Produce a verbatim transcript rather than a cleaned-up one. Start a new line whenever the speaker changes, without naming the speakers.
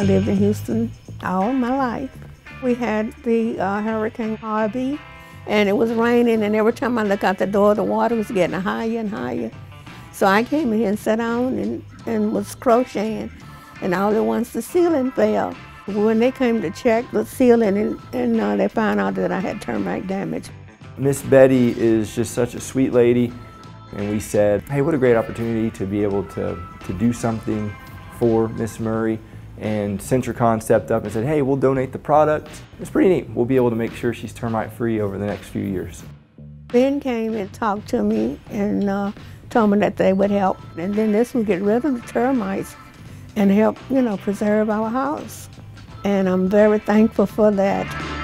I lived in Houston all my life. We had the uh, Hurricane Harvey, and it was raining, and every time I look out the door, the water was getting higher and higher. So I came in here and sat down and, and was crocheting, and all at once the ceiling fell. When they came to check the ceiling, and, and uh, they found out that I had termite damage.
Miss Betty is just such a sweet lady, and we said, hey, what a great opportunity to be able to, to do something for Miss Murray. And Centricon stepped up and said, hey, we'll donate the product. It's pretty neat. We'll be able to make sure she's termite free over the next few years.
Ben came and talked to me and uh, told me that they would help. And then this would get rid of the termites and help, you know, preserve our house. And I'm very thankful for that.